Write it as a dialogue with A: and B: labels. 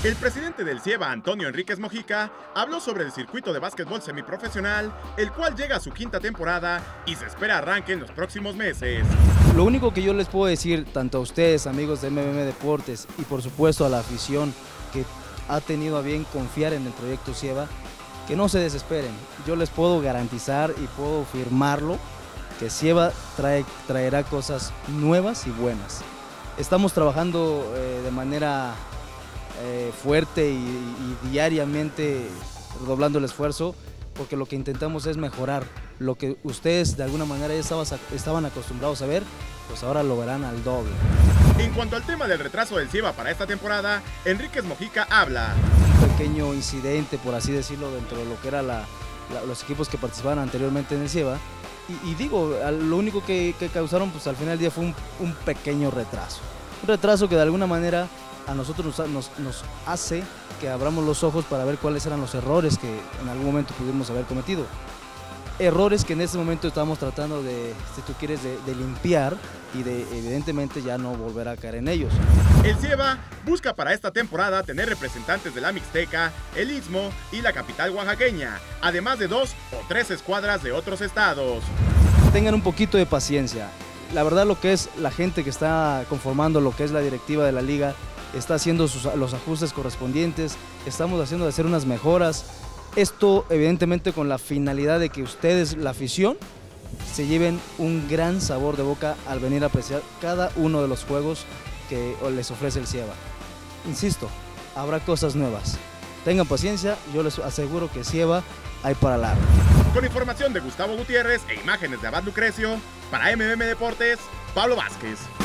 A: El presidente del Cieba, Antonio Enríquez Mojica, habló sobre el circuito de básquetbol semiprofesional, el cual llega a su quinta temporada y se espera arranque en los próximos meses.
B: Lo único que yo les puedo decir, tanto a ustedes, amigos de MMM Deportes, y por supuesto a la afición que ha tenido a bien confiar en el proyecto Cieba, que no se desesperen. Yo les puedo garantizar y puedo firmarlo que Cieba traerá cosas nuevas y buenas. Estamos trabajando de manera fuerte y diariamente redoblando el esfuerzo, porque lo que intentamos es mejorar lo que ustedes de alguna manera ya estaban acostumbrados a ver, pues ahora lo verán al doble.
A: En cuanto al tema del retraso del Cieba para esta temporada, Enríquez Mojica habla.
B: Un pequeño incidente, por así decirlo, dentro de lo que eran los equipos que participaban anteriormente en el Cieba, y digo, lo único que causaron pues al final del día fue un pequeño retraso. Un retraso que de alguna manera a nosotros nos hace que abramos los ojos para ver cuáles eran los errores que en algún momento pudimos haber cometido. Errores que en este momento estamos tratando de, si tú quieres, de limpiar y de evidentemente ya no volver a caer en ellos.
A: El Cieba busca para esta temporada tener representantes de la Mixteca, el Istmo y la capital oaxaqueña, además de 2 o 3 escuadras de otros estados.
B: Tengan un poquito de paciencia. La verdad, lo que es la gente que está conformando lo que es la directiva de la liga está haciendo los ajustes correspondientes, estamos haciendo de hacer unas mejoras. Esto evidentemente con la finalidad de que ustedes, la afición, se lleven un gran sabor de boca al venir a apreciar cada uno de los juegos que les ofrece el Cieba. Insisto, habrá cosas nuevas. Tengan paciencia, yo les aseguro que Cieba hay para largo.
A: Con información de Gustavo Gutiérrez e imágenes de Abad Lucrecio, para MMM Deportes, Pablo Vázquez.